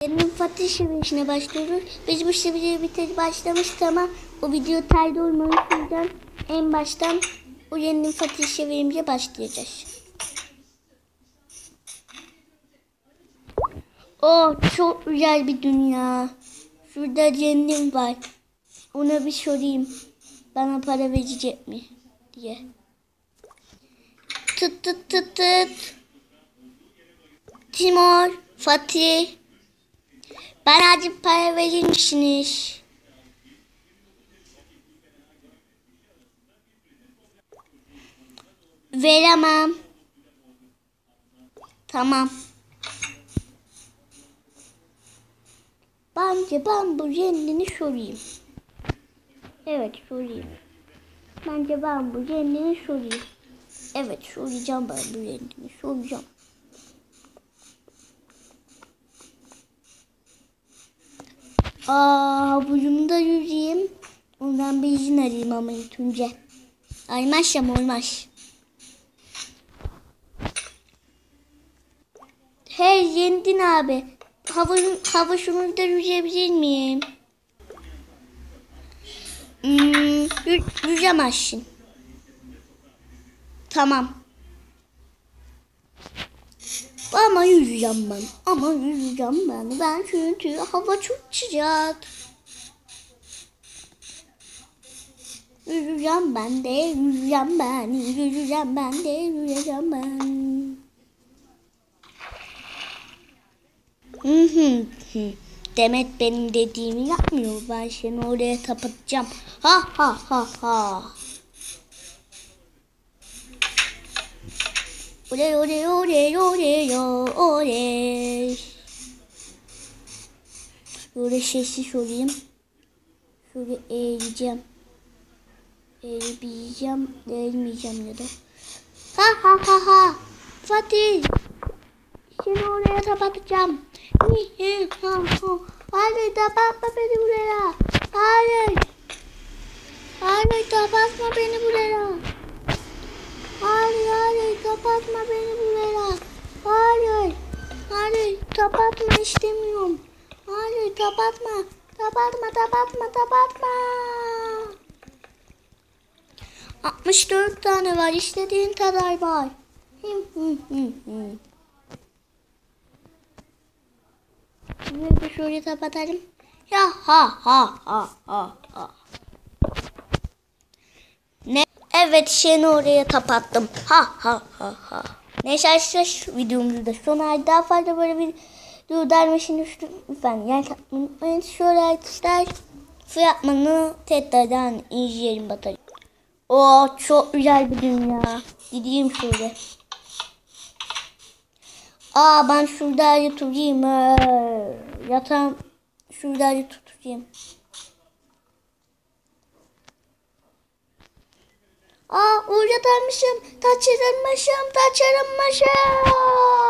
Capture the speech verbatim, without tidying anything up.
Benim Fatih seviyesine başlıyoruz. Biz bu seviyeye bir başlamıştık ama o video tayda olmalı. Yüzden en baştan o yeni Fatih seviyemize başlayacağız. O çok güzel bir dünya. Şurada cennet var. Ona bir sorayım. Bana para verecek mi diye. Tıt tıt tıt tıt. Timur, Fatih. Bana acı para verir misiniz? Veremem. Tamam. Bence ben bu kendini sorayım. Evet sorayım. Bence ben bu kendini sorayım. Evet soracağım ben bu kendini soracağım. Aa havuzumda yüzeyim. Ondan bir izin arayayım ama ilk önce. Aymazsam olmaz. Hey Zendin abi. Havuz, havuzumuzda yüzebilir miyim? Hmm, yüz, yüzemezsin. Tamam. Ama yüzeceğim ben. Ama yüzeceğim ben. Ben çünkü hava çok sıcak. Yüzeceğim ben de, yüzeceğim ben. Yüzeceğim ben de, yüzeceğim ben. Hı hı hı. Demet benim dediğimi yapmıyor. Ben seni oraya kapatacağım. Ha ha ha ha. Oley oley oley oley oley. Böyle sessiz olayım. Şöyle eğileceğim. Eğilmeyeceğim. Eğilmeyeceğim ya da. Ha ha ha ha. Fatih. Seni oraya kapatacağım. Hayır kapatma beni buraya. Hayır. Hayır kapatma beni buraya. Hayır hayır kapatma beni buraya. Hayır. Hayır kapatma istemiyorum. Hayır kapatma. Kapatma kapatma kapatma. altmış dört tane var. İstediğin kadar var. Hı hı hı hı. Şimdi şöyle kapatalım. Ya ha ha ha ha ha. Ne? Evet seni oraya kapattım. Ha ha ha ha. Neyse arkadaşlar videomuzu da sona daha fazla böyle bir video dermişsiniz lütfen. Yani unutmayın şöyle arkadaşlar. Fiyatmanı tekrardan izleyelim bakalım. O çok güzel bir dünya. Gideyim şöyle. Aa ben şurada yatırayım. Ee, yatağım şurada yatırayım. Aa uyuyatarmışım. Taçırılmışım. Taçırılmışım.